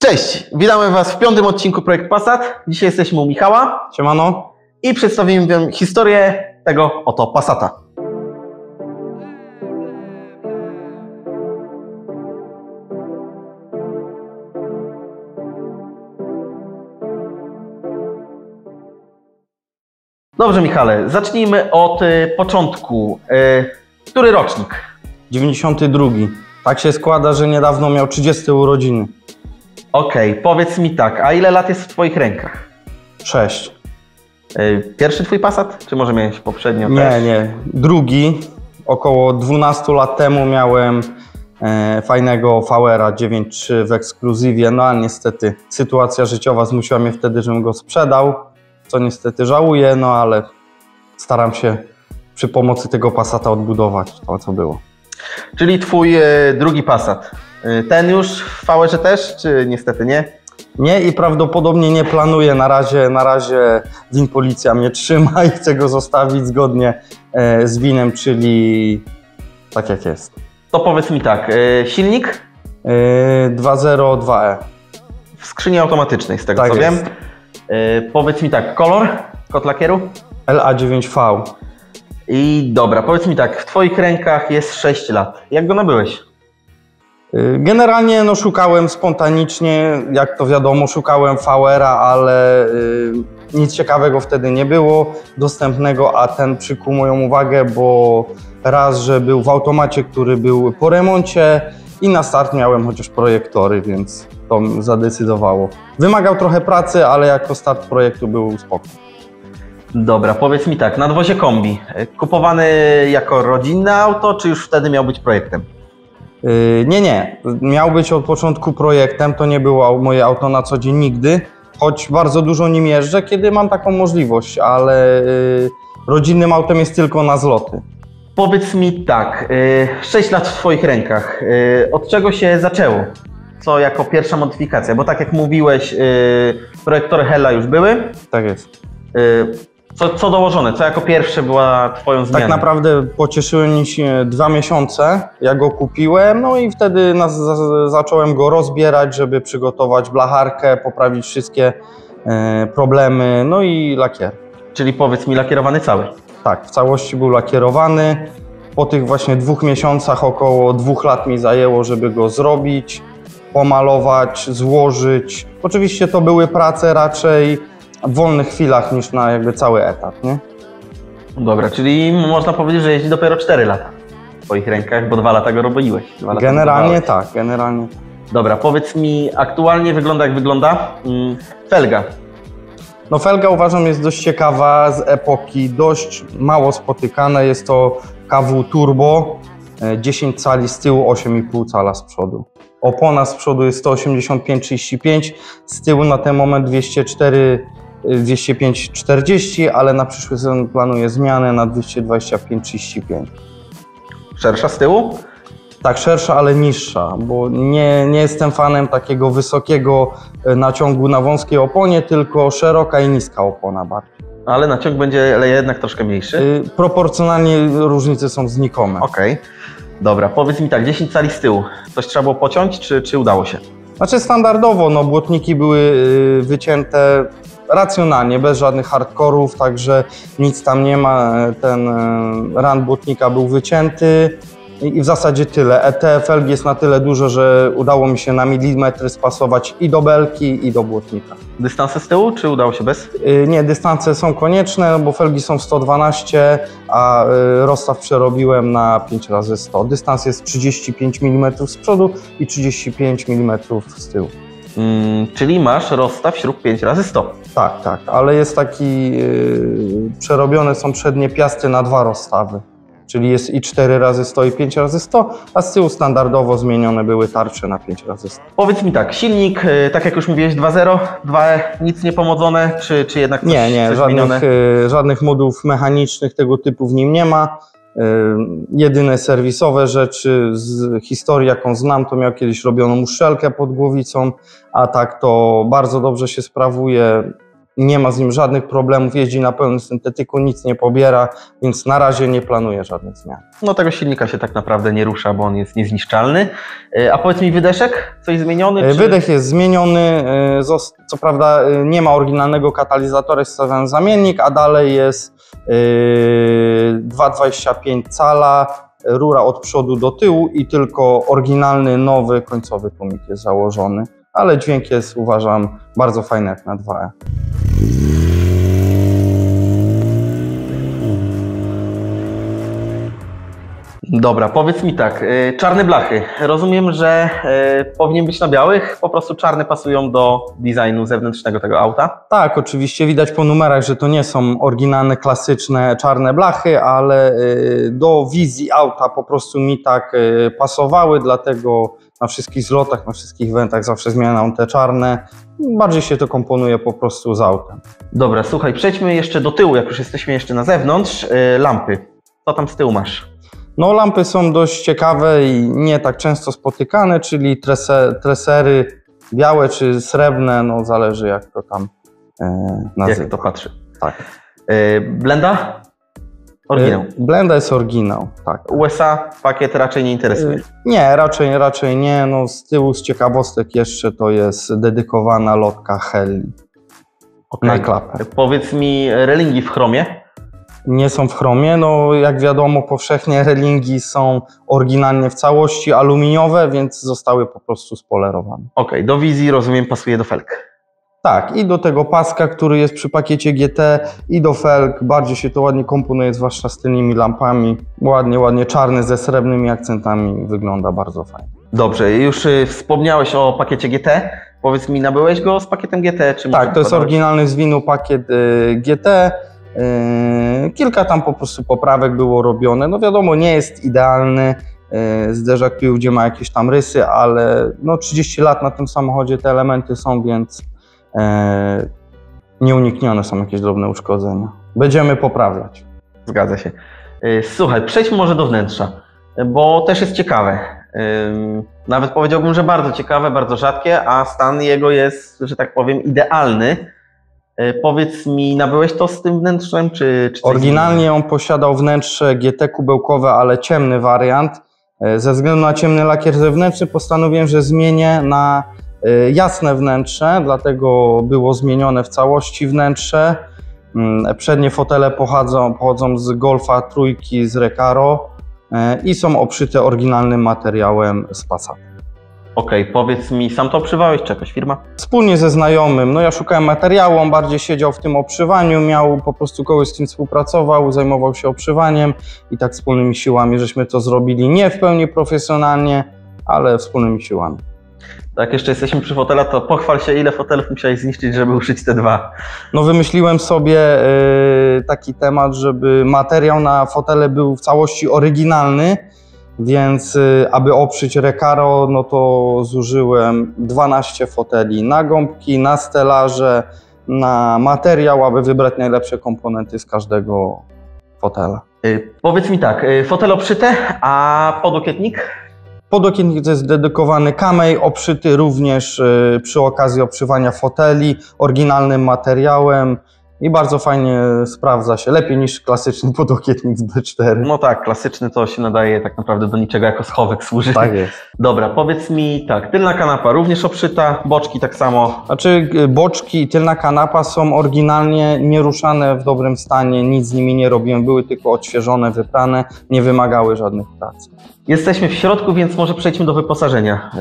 Cześć, witamy Was w 5. odcinku Projekt Passat. Dzisiaj jesteśmy u Michała. Siemano. I przedstawimy Wam historię tego oto Passata. Dobrze, Michale, zacznijmy od początku. Który rocznik? 92. Tak się składa, że niedawno miał 30 urodziny. Okej, powiedz mi tak, a ile lat jest w Twoich rękach? 6. Pierwszy Twój Passat? Czy może miałeś poprzednio Nie, też? nie. Drugi. Około 12 lat temu miałem fajnego VR-a 9.3 w ekskluzywie, no ale niestety sytuacja życiowa zmusiła mnie wtedy, żebym go sprzedał, co niestety żałuję, no ale staram się przy pomocy tego Passata odbudować to, co było. Czyli Twój drugi Passat. Ten już w VR-ze też, czy niestety nie? Nie i prawdopodobnie nie planuję na razie WIN Policja mnie trzyma i chcę go zostawić zgodnie z WIN-em, czyli tak jak jest. To powiedz mi tak, silnik? 2.0 2E. W skrzyni automatycznej, z tego Tak co jest. wiem. Powiedz mi tak, kolor? Kod lakieru? LA9V. I dobra, powiedz mi tak, w Twoich rękach jest 6 lat. Jak go nabyłeś? Generalnie no, szukałem spontanicznie, jak to wiadomo, szukałem VR-a, ale nic ciekawego wtedy nie było dostępnego, a ten przykuł moją uwagę, bo raz, że był w automacie, który był po remoncie i na start miałem chociaż projektory, więc to zadecydowało. Wymagał trochę pracy, ale jako start projektu był spoko. Dobra, powiedz mi tak, nadwozie kombi, kupowany jako rodzinne auto, czy już wtedy miał być projektem? Nie. Miał być od początku projektem, to nie było moje auto na co dzień nigdy, choć bardzo dużo nim jeżdżę, kiedy mam taką możliwość, ale rodzinnym autem jest tylko na zloty. Powiedz mi tak, 6 lat w Twoich rękach, od czego się zaczęło? Co jako pierwsza modyfikacja? Bo tak jak mówiłeś, projektory Hella już były. Tak jest. Co dołożone? Co jako pierwsze była Twoją zmianą? Tak naprawdę pocieszyły mnie się 2 miesiące, jak go kupiłem, no i wtedy zacząłem go rozbierać, żeby przygotować blacharkę, poprawić wszystkie problemy, no i lakier. Czyli powiedz mi, lakierowany cały? Tak, w całości był lakierowany. Po tych właśnie 2 miesiącach około 2 lat mi zajęło, żeby go zrobić, pomalować, złożyć. Oczywiście to były prace raczej w wolnych chwilach niż na jakby cały etap, nie? Dobra, czyli można powiedzieć, że jeździ dopiero 4 lata w Twoich rękach, bo 2 lata go robiłeś. Generalnie tak, generalnie. Dobra, powiedz mi, aktualnie wygląda jak wygląda felga. No felga uważam jest dość ciekawa, z epoki, dość mało spotykane. Jest to KW Turbo, 10 cali z tyłu, 8,5 cala z przodu. Opona z przodu jest 185/35, z tyłu na ten moment 205/40, ale na przyszły sezon planuję zmianę na 225/35. Szersza z tyłu? Tak, szersza, ale niższa, bo nie jestem fanem takiego wysokiego naciągu na wąskiej oponie, tylko szeroka i niska opona bardziej. Ale naciąg będzie jednak troszkę mniejszy? Proporcjonalnie różnice są znikome. Okej. Dobra, powiedz mi tak, 10 cali z tyłu. Coś trzeba było pociąć, czy udało się? Znaczy standardowo, no błotniki były wycięte racjonalnie, bez żadnych hardkorów, także nic tam nie ma. Ten ran błotnika był wycięty i w zasadzie tyle. Te felgi jest na tyle duże, że udało mi się na milimetry spasować i do belki, i do błotnika. Dystanse z tyłu, czy udało się bez? Nie, dystanse są konieczne, no bo felgi są 112, a rozstaw przerobiłem na 5x100. Dystans jest 35 mm z przodu i 35 mm z tyłu. Czyli masz rozstaw śrub 5x100. Tak, ale jest taki, przerobione są przednie piasty na 2 rozstawy. Czyli jest i 4x100 i 5x100, a z tyłu standardowo zmienione były tarcze na 5x100. Powiedz mi tak, silnik, tak jak już mówiłeś, 2.0, 2E, nic nie pomodzone, czy jednak coś, Nie, coś zmienione? żadnych modów mechanicznych tego typu w nim nie ma. Jedyne serwisowe rzeczy z historii, jaką znam, to miał kiedyś robioną uszczelkę pod głowicą, a tak to bardzo dobrze się sprawuje. nie ma z nim żadnych problemów, jeździ na pełnym syntetyku, nic nie pobiera, więc na razie nie planuję żadnych zmian. No tego silnika się tak naprawdę nie rusza, bo on jest niezniszczalny. A powiedz mi, wydeszek? Coś zmieniony? Czy... Wydech jest zmieniony, co prawda nie ma oryginalnego katalizatora, jest stawiany zamiennik, a dalej jest 2,25 cala, rura od przodu do tyłu i tylko oryginalny, nowy, końcowy tłumik jest założony. Ale dźwięk jest, uważam, bardzo fajny jak na 2E. Dobra, powiedz mi tak, czarne blachy. Rozumiem, że powinien być na białych, po prostu czarne pasują do designu zewnętrznego tego auta? Tak, oczywiście widać po numerach, że to nie są oryginalne, klasyczne czarne blachy, ale do wizji auta po prostu mi tak pasowały, dlatego na wszystkich zlotach, na wszystkich wentach zawsze zmieniam te czarne. Bardziej się to komponuje po prostu z autem. Dobra, słuchaj, przejdźmy jeszcze do tyłu, jak już jesteśmy jeszcze na zewnątrz. Lampy, co tam z tyłu masz? No, lampy są dość ciekawe i nie tak często spotykane, czyli tresery białe czy srebrne, no zależy jak to tam nazywa. Jak to patrzy. Tak. Blenda? Oryginał. Blenda jest oryginał, tak. USA pakiet raczej nie interesuje? Nie, raczej nie. No, z tyłu z ciekawostek jeszcze to jest dedykowana lotka Heli na klapę. Powiedz mi, relingi w chromie? Nie są w chromie, no jak wiadomo powszechnie relingi są oryginalnie w całości aluminiowe, więc zostały po prostu spolerowane. Okej, do wizji rozumiem pasuje do felg. Tak, i do tego paska, który jest przy pakiecie GT, i do felg, bardziej się to ładnie komponuje, zwłaszcza z tylnymi lampami. Ładnie czarny ze srebrnymi akcentami, wygląda bardzo fajnie. Dobrze, już wspomniałeś o pakiecie GT. Powiedz mi, nabyłeś go z pakietem GT? Czy tak, to jest oryginalny z Winu pakiet GT. Kilka tam po prostu poprawek było robione. No wiadomo, nie jest idealny. Zderzak gdzie ma jakieś tam rysy, ale no 30 lat na tym samochodzie te elementy są, więc nieuniknione są jakieś drobne uszkodzenia. Będziemy poprawiać. Zgadza się. Słuchaj, przejdźmy może do wnętrza, bo też jest ciekawe. Nawet powiedziałbym, że bardzo ciekawe, bardzo rzadkie, a stan jego jest, że tak powiem, idealny. Powiedz mi, nabyłeś to z tym wnętrzem, czy Oryginalnie on posiadał wnętrze GT kubełkowe, ale ciemny wariant. Ze względu na ciemny lakier zewnętrzny postanowiłem, że zmienię na jasne wnętrze, dlatego było zmienione w całości wnętrze. Przednie fotele pochodzą z Golfa trójki z Recaro i są obszyte oryginalnym materiałem z Passata. Okej, powiedz mi, sam to obszywałeś, czy jakaś firma? Wspólnie ze znajomym, no ja szukałem materiału, on bardziej siedział w tym obszywaniu, miał po prostu kogoś, z kim współpracował, zajmował się obszywaniem i tak wspólnymi siłami żeśmy to zrobili, nie w pełni profesjonalnie, ale wspólnymi siłami. Tak, jeszcze jesteśmy przy fotelach, to pochwal się, ile fotelów musiałeś zniszczyć, żeby uszyć te dwa? No wymyśliłem sobie taki temat, żeby materiał na fotele był w całości oryginalny, więc aby oprzeć Recaro, no to zużyłem 12 foteli na gąbki, na stelaże, na materiał, aby wybrać najlepsze komponenty z każdego fotela. Powiedz mi tak, fotel obszyte, a podokietnik? Podokietnik to jest dedykowany Kamei, obszyty również przy okazji obszywania foteli oryginalnym materiałem i bardzo fajnie sprawdza się, lepiej niż klasyczny podokietnik z B4. No tak, klasyczny to się nadaje tak naprawdę do niczego, jako schowek służy. Tak jest. Dobra, powiedz mi tak, tylna kanapa również obszyta, boczki tak samo. Znaczy boczki i tylna kanapa są oryginalnie nieruszane, w dobrym stanie, nic z nimi nie robiłem, były tylko odświeżone, wyprane, nie wymagały żadnych prac. Jesteśmy w środku, więc może przejdźmy do wyposażenia.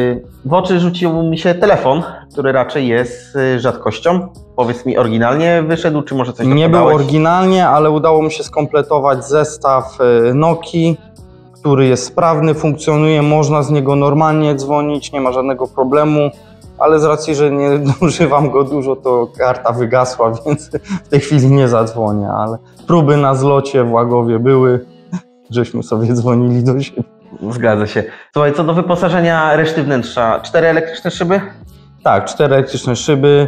W oczy rzucił mi się telefon, który raczej jest rzadkością. Powiedz mi, oryginalnie wyszedł, czy może coś Nie był dokładałeś? oryginalnie, ale udało mi się skompletować zestaw Nokii, który jest sprawny, funkcjonuje, można z niego normalnie dzwonić, nie ma żadnego problemu, ale z racji, że nie używam go dużo, to karta wygasła, więc w tej chwili nie zadzwonię, ale próby na zlocie w Łagowie były, żeśmy sobie dzwonili do siebie. Zgadza się. Słuchaj, co do wyposażenia reszty wnętrza, 4 elektryczne szyby? Tak, 4 elektryczne szyby,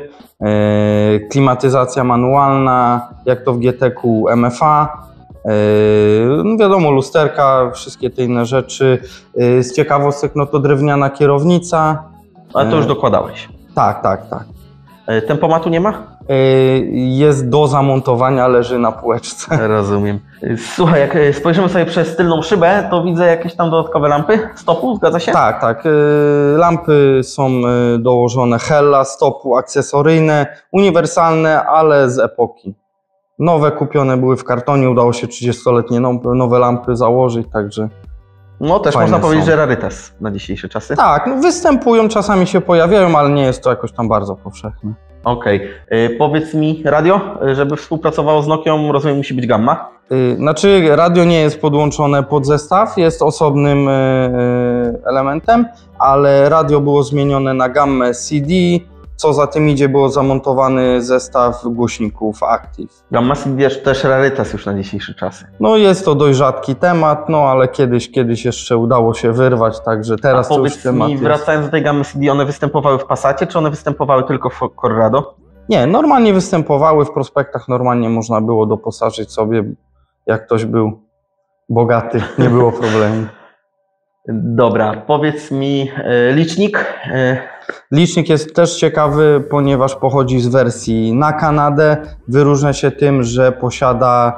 klimatyzacja manualna, jak to w GT-ku MFA, no wiadomo, lusterka, wszystkie te inne rzeczy. Z ciekawostek, no to drewniana kierownica. Ale to już dokładałeś. Tak. Tempomatu nie ma? Jest do zamontowania, leży na półeczce. Rozumiem. Słuchaj, jak spojrzymy sobie przez tylną szybę, to widzę jakieś tam dodatkowe lampy stopu, zgadza się? Tak, tak. Lampy są dołożone Hella, stopu, akcesoryjne, uniwersalne, ale z epoki. Nowe kupione były w kartonie, udało się 30-letnie nowe lampy założyć, także... No też fajne można powiedzieć, są. że rarytas na dzisiejsze czasy. Tak, no, występują, czasami się pojawiają, ale nie jest to jakoś tam bardzo powszechne. Okej. Powiedz mi, radio, żeby współpracowało z Nokią, rozumiem, musi być gamma? Znaczy, radio nie jest podłączone pod zestaw, jest osobnym elementem, ale radio było zmienione na gammę CD, co za tym idzie, było zamontowany zestaw głośników Active. Gamma CD też rarytas już na dzisiejsze czasy. No jest to dość rzadki temat, no ale kiedyś jeszcze udało się wyrwać, także teraz to już Powiedz temat mi, jest. wracając do tej gammy CD, one występowały w Passacie, czy one występowały tylko w Corrado? Nie, normalnie występowały w prospektach, normalnie można było doposażyć sobie, jak ktoś był bogaty, nie było problemu. Dobra, powiedz mi, licznik. Licznik jest też ciekawy, ponieważ pochodzi z wersji na Kanadę. Wyróżnia się tym, że posiada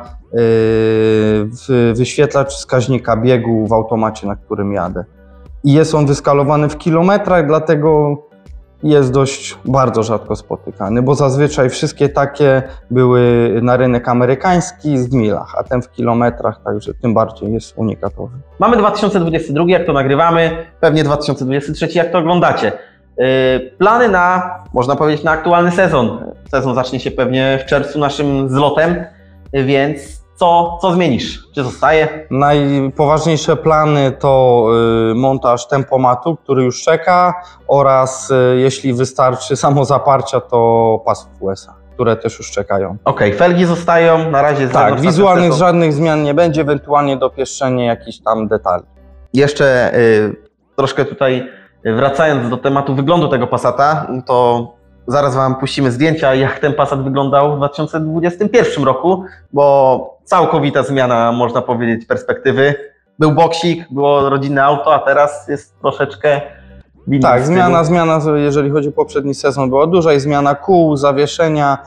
wyświetlacz wskaźnika biegu w automacie, na którym jadę. I jest on wyskalowany w kilometrach, dlatego jest bardzo rzadko spotykany, bo zazwyczaj wszystkie takie były na rynek amerykański w milach, a ten w kilometrach, także tym bardziej jest unikatowy. Mamy 2022, jak to nagrywamy, pewnie 2023, jak to oglądacie. Plany na, można powiedzieć, na aktualny sezon. Sezon zacznie się pewnie w czerwcu naszym zlotem, więc co zmienisz? Czy zostaje? Najpoważniejsze plany to montaż tempomatu, który już czeka, oraz jeśli wystarczy samozaparcia, to pasów USA, które też już czekają. Okej, felgi zostają, na razie Tak, wizualnych żadnych zmian nie będzie, ewentualnie dopieszczenie jakichś tam detali. Jeszcze troszkę tutaj wracając do tematu wyglądu tego Passata, to zaraz Wam puścimy zdjęcia, jak ten Passat wyglądał w 2021 roku, bo całkowita zmiana, można powiedzieć, perspektywy. Był boksik, było rodzinne auto, a teraz jest troszeczkę w innym Tak, stylu. zmiana, jeżeli chodzi o poprzedni sezon, była duża i zmiana kół, zawieszenia,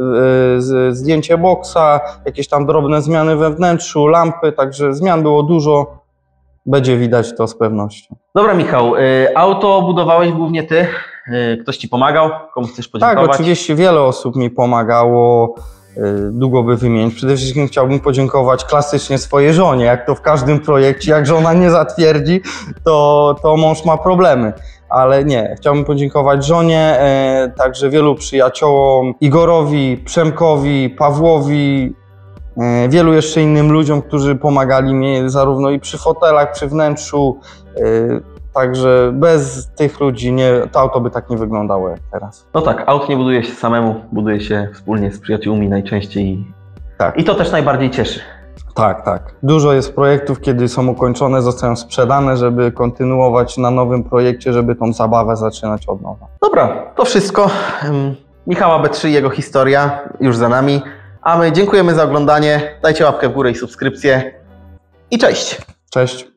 zdjęcie boksa, jakieś tam drobne zmiany we wnętrzu, lampy, także zmian było dużo. Będzie widać to z pewnością. Dobra, Michał, auto budowałeś głównie Ty, ktoś Ci pomagał, komu chcesz podziękować? Tak, oczywiście wiele osób mi pomagało, długo by wymienić. Przede wszystkim chciałbym podziękować klasycznie swojej żonie, jak to w każdym projekcie, jak żona nie zatwierdzi, to mąż ma problemy. Ale nie, chciałbym podziękować żonie, także wielu przyjaciołom, Igorowi, Przemkowi, Pawłowi, wielu jeszcze innym ludziom, którzy pomagali mi zarówno i przy fotelach, przy wnętrzu, także bez tych ludzi to auto by tak nie wyglądało jak teraz. No tak, aut nie buduje się samemu, buduje się wspólnie z przyjaciółmi najczęściej. Tak. I to też najbardziej cieszy. Tak, tak. Dużo jest projektów, kiedy są ukończone, zostają sprzedane, żeby kontynuować na nowym projekcie, żeby tą zabawę zaczynać od nowa. Dobra, to wszystko. Michała B3, jego historia już za nami. A my dziękujemy za oglądanie. Dajcie łapkę w górę i subskrypcję. I cześć! Cześć!